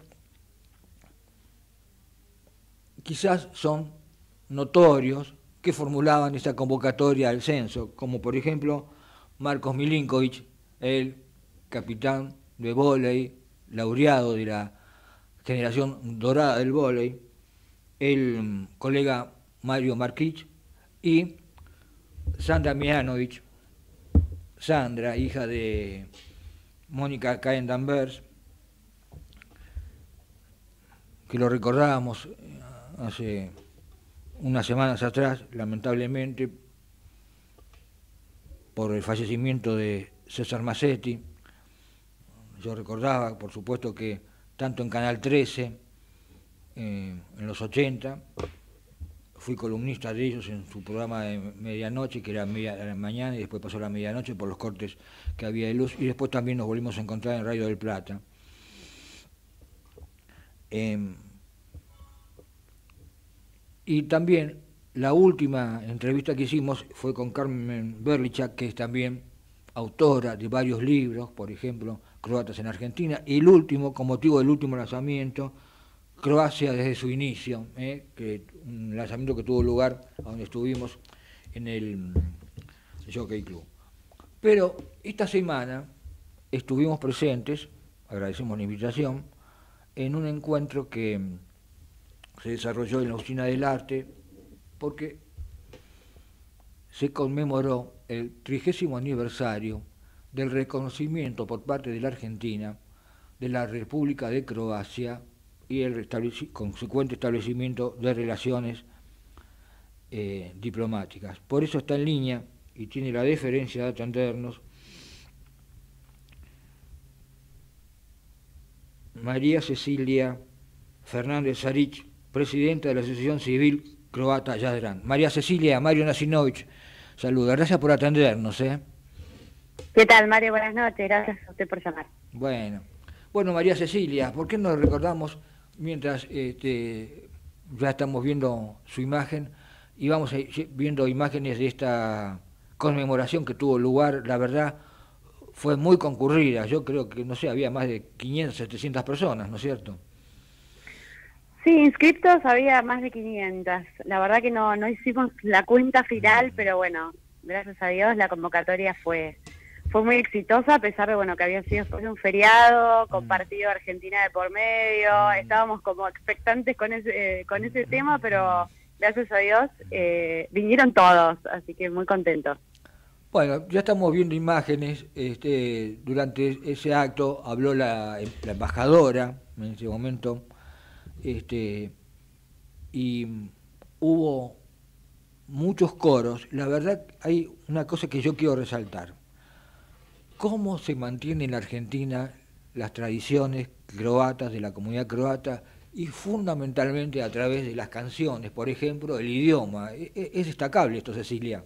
quizás son notorios, que formulaban esa convocatoria al censo, como por ejemplo Marcos Milinkovic, el capitán de vóley, laureado de la generación dorada del vóley, el colega Mario Markic y Sandra Mijanovic, Sandra, hija de Mónica Cahen-Danvers, que lo recordábamos hace unas semanas atrás, lamentablemente, por el fallecimiento de César Massetti. Yo recordaba, por supuesto, que tanto en Canal 13, en los 80, fui columnista de ellos en su programa de medianoche, que era a la mañana, y después pasó a la medianoche por los cortes que había de luz, y después también nos volvimos a encontrar en Radio del Plata. Y también la última entrevista que hicimos fue con Carmen Berlichak, que es también autora de varios libros, por ejemplo, Croatas en Argentina, y el último, con motivo del último lanzamiento, Croacia desde su inicio, que un lanzamiento que tuvo lugar donde estuvimos en el Jockey Club. Pero esta semana estuvimos presentes, agradecemos la invitación, en un encuentro que se desarrolló en la Usina del Arte, porque se conmemoró el 30º aniversario del reconocimiento por parte de la Argentina de la República de Croacia y el consecuente establecimiento de relaciones diplomáticas. Por eso está en línea y tiene la deferencia de atendernos María Cecilia Fernández Saric, presidenta de la Asociación Civil Croata Jadran. María Cecilia, Mario Nasinovich, saluda. Gracias por atendernos. ¿Qué tal, Mario? Buenas noches. Gracias a usted por llamar. Bueno, María Cecilia, ¿por qué no recordamos, mientras ya estamos viendo su imagen, y vamos viendo imágenes de esta conmemoración que tuvo lugar? La verdad, fue muy concurrida. Yo creo que, no sé, había más de 500, 700 personas, ¿no es cierto? Sí, inscriptos había más de 500. La verdad que no hicimos la cuenta final, pero bueno, gracias a Dios la convocatoria fue muy exitosa, a pesar de que había sido después de un feriado, con partido Argentina de por medio. Estábamos como expectantes con ese tema, pero gracias a Dios vinieron todos, así que muy contentos. Bueno, ya estamos viendo imágenes. Durante ese acto habló la embajadora, en ese momento, y hubo muchos coros. La verdad, hay una cosa que yo quiero resaltar. ¿Cómo se mantiene en la Argentina las tradiciones croatas, de la comunidad croata, y fundamentalmente a través de las canciones, por ejemplo, el idioma? Es destacable esto, Cecilia.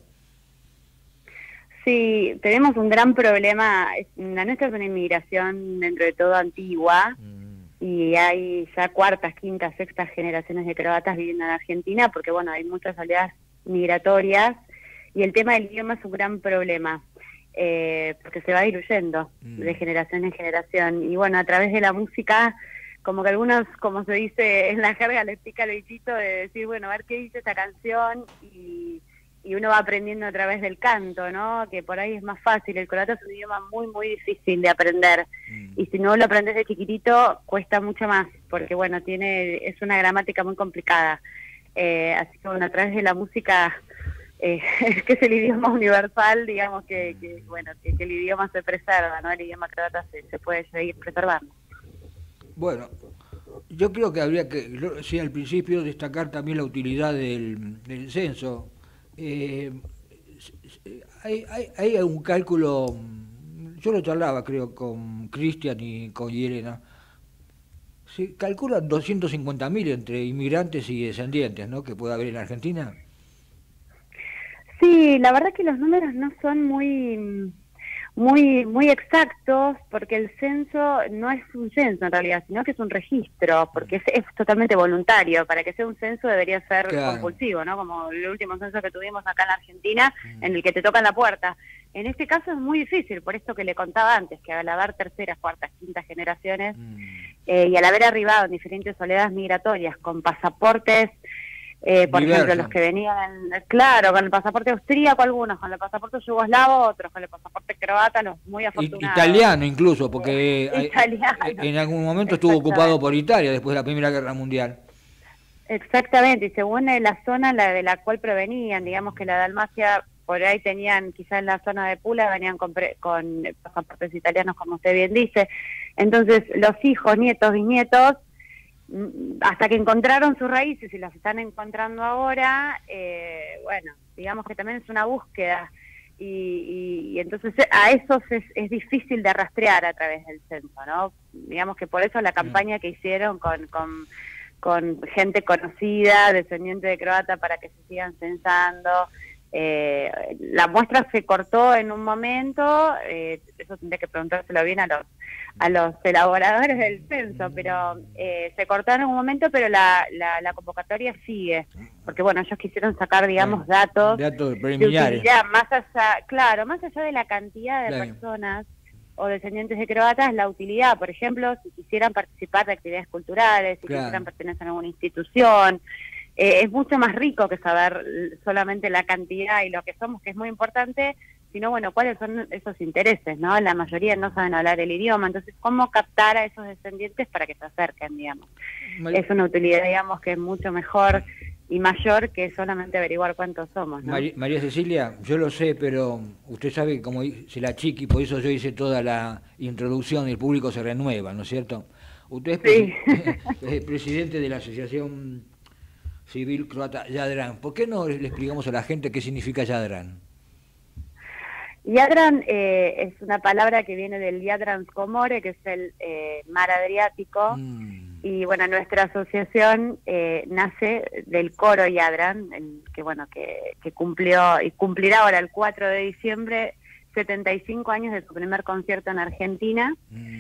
Sí, tenemos un gran problema. La nuestra es una inmigración dentro de todo antigua, y hay ya cuartas, quintas, sextas generaciones de croatas viviendo en Argentina, porque bueno, hay muchas oleadas migratorias, y el tema del idioma es un gran problema, porque se va diluyendo de generación en generación. Y bueno, a través de la música, como que algunos, como se dice en la jerga, les pica el bichito de decir, bueno, a ver qué dice esta canción, y uno va aprendiendo a través del canto, ¿no? Que por ahí es más fácil. El croata es un idioma muy, muy difícil de aprender. Y si no lo aprendes de chiquitito, cuesta mucho más, porque bueno, es una gramática muy complicada. Así que bueno, a través de la música, que es el idioma universal, digamos que el idioma se preserva, ¿no? El idioma croata se puede seguir preservando. Bueno, yo creo que habría que, sí, al principio destacar también la utilidad del censo. Hay un cálculo, yo lo charlaba creo con Cristian y con Yelena, se calculan 250.000 entre inmigrantes y descendientes, ¿no?, que puede haber en Argentina. Sí, la verdad que los números no son muy exactos, porque el censo no es un censo en realidad, sino que es un registro, porque es totalmente voluntario. Para que sea un censo debería ser compulsivo, ¿no? Como el último censo que tuvimos acá en Argentina, en el que te tocan la puerta. En este caso es muy difícil, por esto que le contaba antes, que al haber terceras, cuartas, quintas generaciones, y al haber arribado en diferentes oleadas migratorias con pasaportes, por ejemplo, los que venían, claro, con el pasaporte austríaco algunos, con el pasaporte yugoslavo otros, con el pasaporte croata los muy afortunados. Italiano incluso, porque italiano, en algún momento estuvo ocupado por Italia después de la Primera Guerra Mundial. Exactamente, y según la zona de la cual provenían, digamos que la Dalmacia, por ahí tenían, quizás en la zona de Pula, venían con pasaportes italianos, como usted bien dice. Entonces, los hijos, nietos, bisnietos, hasta que encontraron sus raíces y las están encontrando ahora, bueno, digamos que también es una búsqueda, y entonces a esos es difícil de rastrear a través del censo, ¿no? Digamos que por eso la campaña que hicieron con gente conocida, descendiente de croata, para que se sigan censando. La muestra se cortó en un momento, eso tendría que preguntárselo bien a los elaboradores del censo, pero se cortó en un momento, pero la convocatoria sigue, porque bueno, ellos quisieron sacar, digamos, datos preliminares, más allá de la cantidad de personas o descendientes de croatas, la utilidad. Por ejemplo, si quisieran participar de actividades culturales, si quisieran pertenecer a alguna institución, es mucho más rico que saber solamente la cantidad y lo que somos, que es muy importante, sino, bueno, cuáles son esos intereses, ¿no? La mayoría no saben hablar el idioma, entonces, ¿cómo captar a esos descendientes para que se acerquen, digamos? Es una utilidad, digamos, que es mucho mejor y mayor que solamente averiguar cuántos somos, ¿no? María Cecilia, yo lo sé, pero usted sabe que, como dice la Chiqui, por eso yo hice toda la introducción y el público se renueva, ¿no es cierto? Usted es presidente de la Asociación Civil Croata Jadran. ¿Por qué no le explicamos a la gente qué significa Jadran? Jadran es una palabra que viene del Jadransko-more, que es el mar Adriático, y bueno, nuestra asociación nace del coro Jadran, que cumplió y cumplirá ahora el 4 de diciembre 75 años de su primer concierto en Argentina.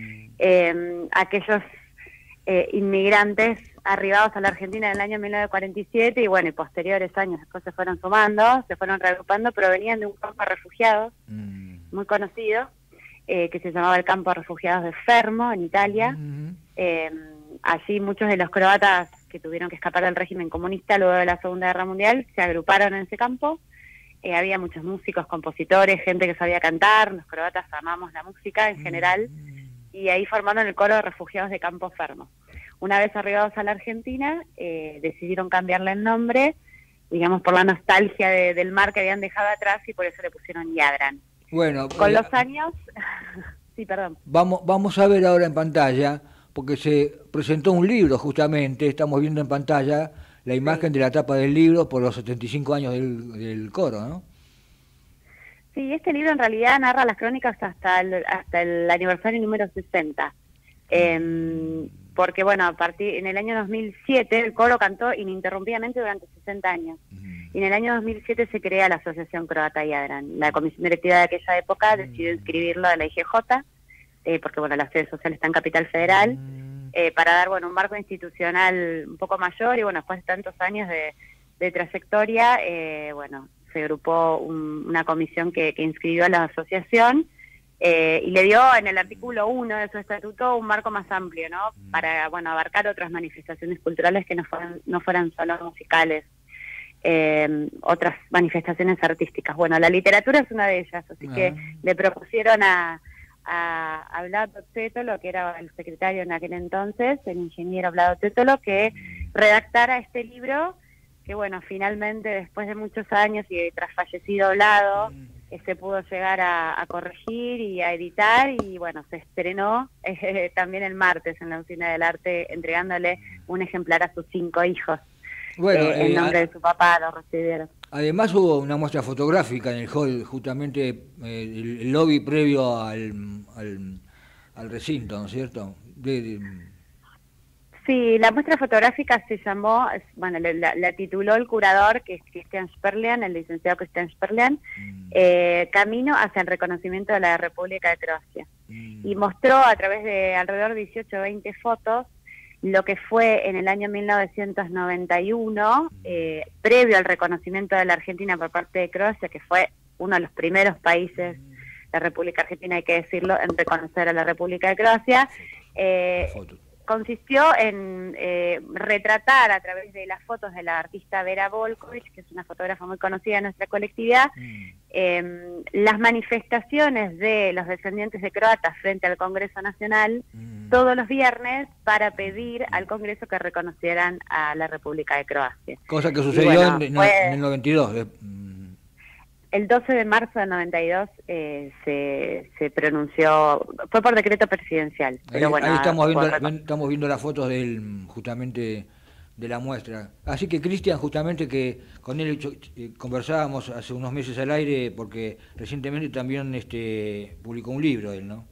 Aquellos inmigrantes arribados a la Argentina en el año 1947 y bueno, y posteriores años después se fueron sumando, se fueron reagrupando, pero venían de un campo de refugiados muy conocido, que se llamaba el campo de refugiados de Fermo, en Italia. Allí muchos de los croatas que tuvieron que escapar del régimen comunista luego de la Segunda Guerra Mundial se agruparon en ese campo. Había muchos músicos, compositores, gente que sabía cantar. Los croatas amamos la música en general, y ahí formaron el coro de refugiados de Campo Fermo. Una vez arribados a la Argentina, decidieron cambiarle el nombre, digamos, por la nostalgia del mar que habían dejado atrás, y por eso le pusieron Jadran. Bueno, con los años... sí, perdón. Vamos a ver ahora en pantalla porque se presentó un libro justamente, estamos viendo en pantalla la imagen de la tapa del libro por los 75 años del coro, ¿no? Sí, este libro en realidad narra las crónicas hasta el aniversario número 60. Porque, bueno, en el año 2007 el coro cantó ininterrumpidamente durante 60 años. Y en el año 2007 se crea la Asociación Croata Jadran. La comisión directiva de aquella época decidió inscribirlo a la IGJ, porque, bueno, la sede social está en Capital Federal, para dar, bueno, un marco institucional un poco mayor. Y, bueno, después de tantos años de trayectoria, bueno, se agrupó una comisión que inscribió a la asociación y le dio en el artículo 1 de su estatuto un marco más amplio, ¿no? Para, bueno, abarcar otras manifestaciones culturales que no fueran solo musicales, otras manifestaciones artísticas. Bueno, la literatura es una de ellas, así que le propusieron a Vlado Tsetolo, que era el secretario en aquel entonces, el ingeniero Vlado Tsetolo, que redactara este libro, que, bueno, finalmente después de muchos años y tras fallecido Vlado, se pudo llegar a corregir y a editar, y, bueno, se estrenó también el martes en la Usina del Arte, entregándole un ejemplar a sus 5 hijos. Bueno, en nombre de su papá lo recibieron. Además hubo una muestra fotográfica en el hall, justamente el lobby previo al recinto, ¿no es cierto? Sí, la muestra fotográfica se llamó, bueno, la tituló el curador, que es Cristian Sperlian, el licenciado Cristian Sperlian, Camino hacia el reconocimiento de la República de Croacia. Y mostró a través de alrededor de 18 o 20 fotos lo que fue en el año 1991, previo al reconocimiento de la Argentina por parte de Croacia, que fue uno de los primeros países, la República Argentina, hay que decirlo, en reconocer a la República de Croacia. Consistió en retratar a través de las fotos de la artista Vera Volkovic, que es una fotógrafa muy conocida en nuestra colectividad, las manifestaciones de los descendientes de croatas frente al Congreso Nacional todos los viernes para pedir al Congreso que reconocieran a la República de Croacia. Cosa que sucedió en el 92. El 12 de marzo del 92 se pronunció, fue por decreto presidencial. Pero Ahí, bueno, ahí estamos viendo las fotos justamente de la muestra. Así que Cristian, justamente que con él conversábamos hace unos meses al aire, porque recientemente también publicó un libro él, ¿no?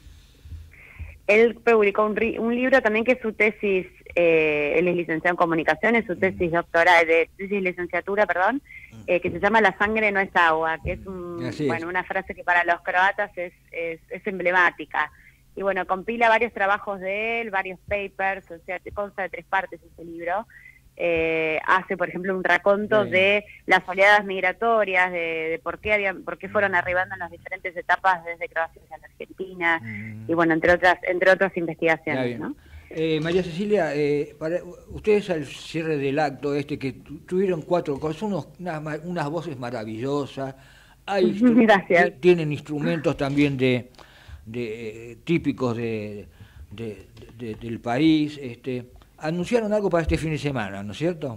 Él publicó un libro también que es su tesis, él es licenciado en comunicación, es su tesis doctoral, tesis licenciatura, perdón, que se llama La sangre no es agua, que es una frase que para los croatas es emblemática. Y, bueno, compila varios trabajos de él, varios papers, o sea, consta de 3 partes ese libro. Hace, por ejemplo, un raconto de las oleadas migratorias, de por qué fueron arribando en las diferentes etapas desde Croacia hacia la Argentina, y, bueno, entre otras investigaciones, ¿no? María Cecilia, para ustedes al cierre del acto que tuvieron 4 cosas, unas voces maravillosas, Gracias. Tienen instrumentos también típicos del país, anunciaron algo para este fin de semana, ¿no es cierto?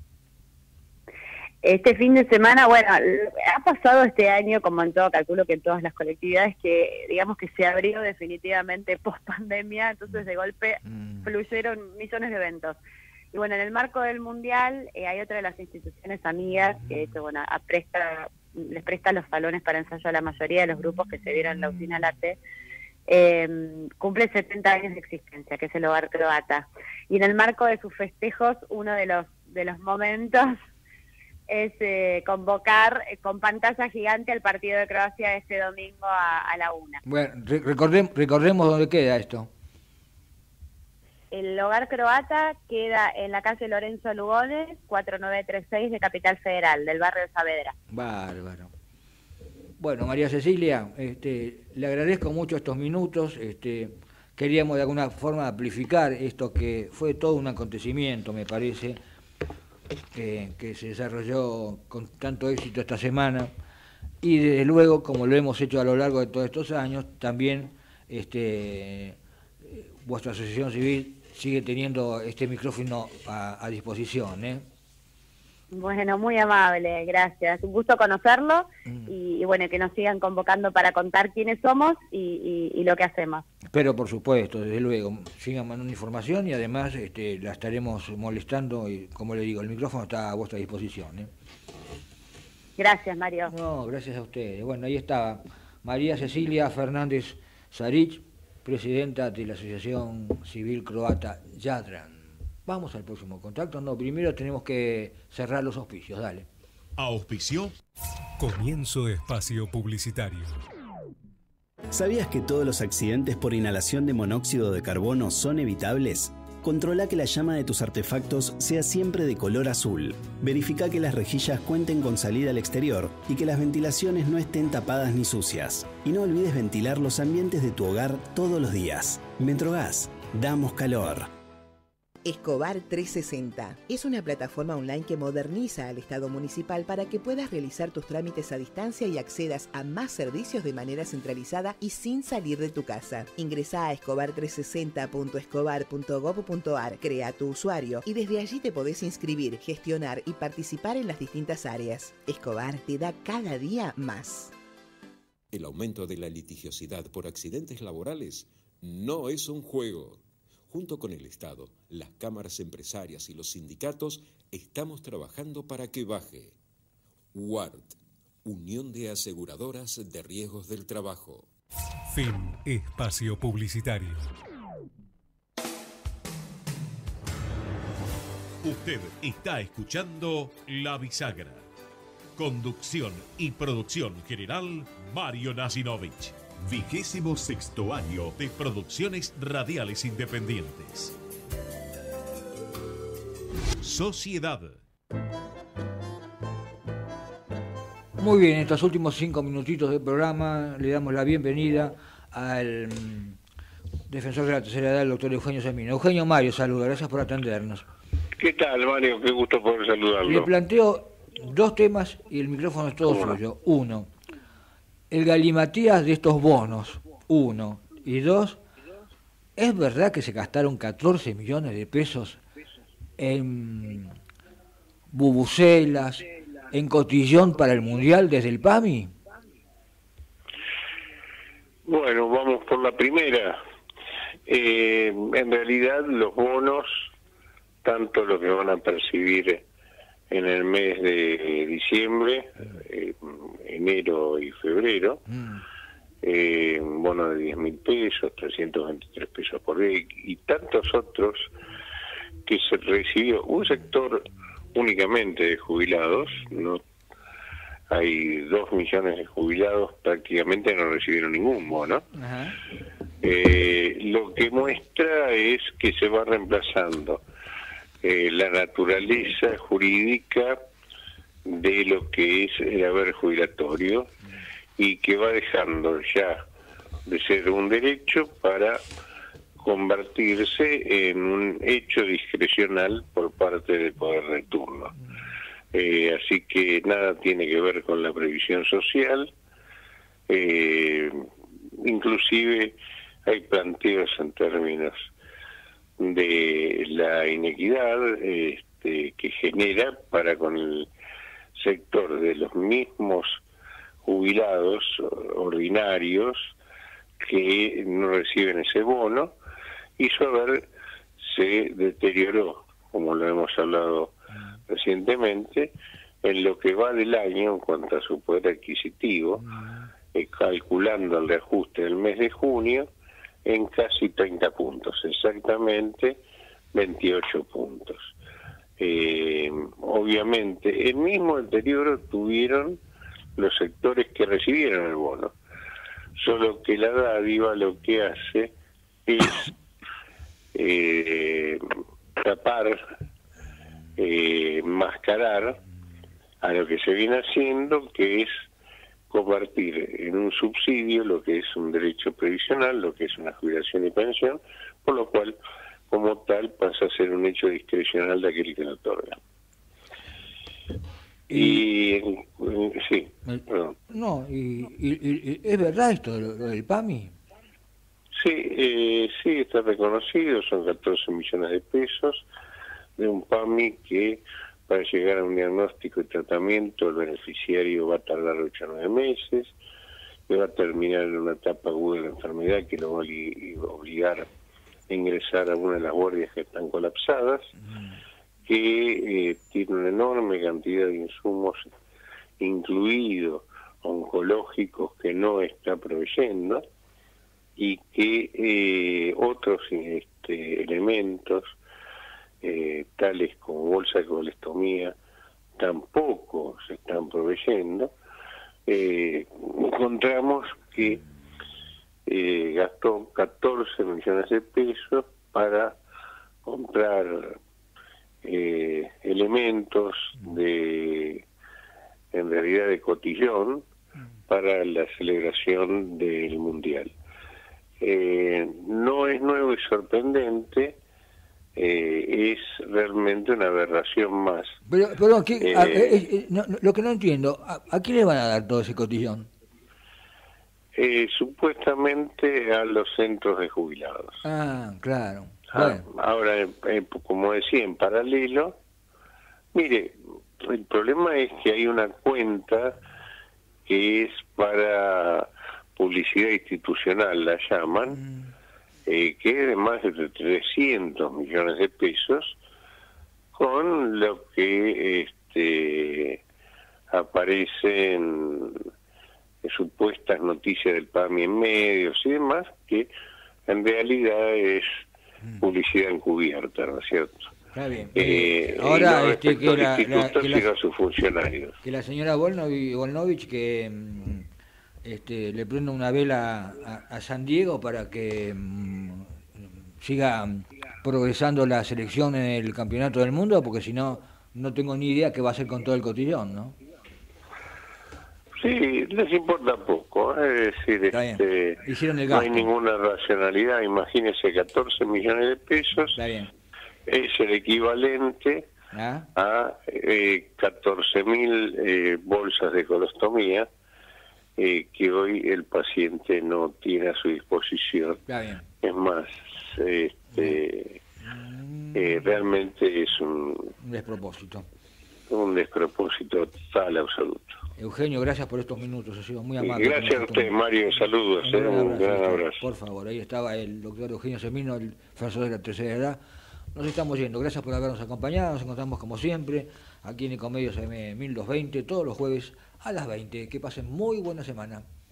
Este fin de semana, bueno, ha pasado este año, como en todo, calculo que en todas las colectividades, que digamos que se abrió definitivamente post pandemia, entonces de golpe fluyeron millones de eventos. Y, bueno, en el marco del Mundial hay otra de las instituciones amigas que, bueno, les presta los salones para ensayo a la mayoría de los grupos que se dieron en la Usina Late. Cumple 70 años de existencia, que es el Hogar Croata. Y en el marco de sus festejos, uno de los momentos es convocar con pantalla gigante al partido de Croacia este domingo a la 1. Bueno, recordemos dónde queda esto. El Hogar Croata queda en la calle Lorenzo Lugones, 4936 de Capital Federal, del barrio de Saavedra. Bárbaro. Bueno, María Cecilia, le agradezco mucho estos minutos. Queríamos de alguna forma amplificar esto que fue todo un acontecimiento, me parece, que se desarrolló con tanto éxito esta semana. Y desde luego, como lo hemos hecho a lo largo de todos estos años, también vuestra asociación civil sigue teniendo este micrófono a disposición, ¿eh? Bueno, muy amable, gracias. Un gusto conocerlo y bueno, que nos sigan convocando para contar quiénes somos y lo que hacemos. Pero por supuesto, desde luego, sigan mandando información y además la estaremos molestando y, como le digo, el micrófono está a vuestra disposición, ¿eh? Gracias, Mario. No, gracias a ustedes. Bueno, ahí estaba María Cecilia Fernández Saric, presidenta de la Asociación Civil Croata Jadran. Vamos al próximo contacto. No, primero tenemos que cerrar los auspicios, dale. Auspicio. Comienzo espacio publicitario. ¿Sabías que todos los accidentes por inhalación de monóxido de carbono son evitables? Controla que la llama de tus artefactos sea siempre de color azul. Verifica que las rejillas cuenten con salida al exterior y que las ventilaciones no estén tapadas ni sucias. Y no olvides ventilar los ambientes de tu hogar todos los días. Metrogas, damos calor. Escobar 360 es una plataforma online que moderniza al Estado municipal para que puedas realizar tus trámites a distancia y accedas a más servicios de manera centralizada y sin salir de tu casa. Ingresa a escobar360.escobar.gov.ar, crea tu usuario y desde allí te podés inscribir, gestionar y participar en las distintas áreas. Escobar te da cada día más. El aumento de la litigiosidad por accidentes laborales no es un juego. Junto con el Estado, las cámaras empresarias y los sindicatos, estamos trabajando para que baje. UART, Unión de Aseguradoras de Riesgos del Trabajo. Fin espacio publicitario. Usted está escuchando La Bisagra. Conducción y producción general, Mario Nasinovich. 26º año de Producciones Radiales Independientes. Sociedad. Muy bien, en estos últimos 5 minutitos del programa le damos la bienvenida al defensor de la tercera edad, el doctor Eugenio Semino. Eugenio, Mario, saluda, gracias por atendernos. ¿Qué tal, Mario? Qué gusto poder saludarlo. Le planteo 2 temas y el micrófono es todo suyo. 1, el galimatías de estos bonos, 1. Y 2, ¿es verdad que se gastaron 14 millones de pesos en bubucelas, en cotillón para el Mundial desde el PAMI? Bueno, vamos por la primera. En realidad los bonos, tanto los que van a percibir en el mes de diciembre, enero y febrero, un bono de 10.000 pesos, 323 pesos por día y tantos otros que se recibió un sector únicamente de jubilados, no hay 2 millones de jubilados, prácticamente no recibieron ningún bono. Lo que muestra es que se va reemplazando la naturaleza jurídica de lo que es el haber jubilatorio y que va dejando ya de ser un derecho para convertirse en un hecho discrecional por parte del poder de turno. Así que nada tiene que ver con la previsión social, inclusive hay planteos en términos de la inequidad que genera para con el sector de los mismos jubilados ordinarios que no reciben ese bono, y su haber se deterioró, como lo hemos hablado recientemente, en lo que va del año en cuanto a su poder adquisitivo, calculando el reajuste del mes de junio en casi 30 puntos, exactamente 28 puntos. Obviamente, el mismo deterioro tuvieron los sectores que recibieron el bono, solo que la dádiva lo que hace es tapar, mascarar a lo que se viene haciendo, que es convertir en un subsidio lo que es un derecho previsional, lo que es una jubilación y pensión, por lo cual, como tal, pasa a ser un hecho discrecional de aquel que lo otorga. Y sí, perdón. No, y ¿es verdad esto, lo del PAMI? Sí, sí, está reconocido, son 14 millones de pesos de un PAMI que Para llegar a un diagnóstico y tratamiento, el beneficiario va a tardar 8 o 9 meses, y va a terminar en una etapa aguda de la enfermedad que lo va a obligar a ingresar a una de las guardias que están colapsadas, que tiene una enorme cantidad de insumos, incluidos oncológicos, que no está proveyendo, y que otros elementos, tales como bolsa de colestomía, tampoco se están proveyendo. Encontramos que gastó 14 millones de pesos para comprar elementos en realidad de cotillón para la celebración del Mundial. No es nuevo y sorprendente, es realmente una aberración más. Pero lo que no entiendo, ¿a quién le van a dar todo ese cotillón? Supuestamente a los centros de jubilados. Ah, claro. Ahora, como decía, en paralelo, mire, el problema es que hay una cuenta que es para publicidad institucional, la llaman, que es de más de 300 millones de pesos, con lo que aparecen supuestas noticias del PAMI en medios y demás, que en realidad es publicidad encubierta, ¿no es cierto? Está bien. Ahora que sus funcionarios. Que la señora Volnovich que le prenda una vela a San Diego para que siga progresando la selección en el campeonato del mundo, porque si no, no tengo ni idea qué va a hacer con todo el cotillón, ¿no? Sí, les importa poco, es decir, hicieron el no gasto. hay ninguna racionalidad. Imagínense, 14 millones de pesos. Está bien. Es el equivalente a 14.000 bolsas de colostomía que hoy el paciente no tiene a su disposición. Está bien. Es más, realmente es un despropósito. Un despropósito total, absoluto. Eugenio, gracias por estos minutos, ha sido muy amable. Gracias a usted, Mario, saludos, un gran abrazo. Por favor, ahí estaba el doctor Eugenio Semino, el profesor de la tercera edad. Nos estamos yendo, gracias por habernos acompañado, nos encontramos como siempre aquí en Ecomedios AM 1220, todos los jueves a las 20. Que pasen muy buena semana.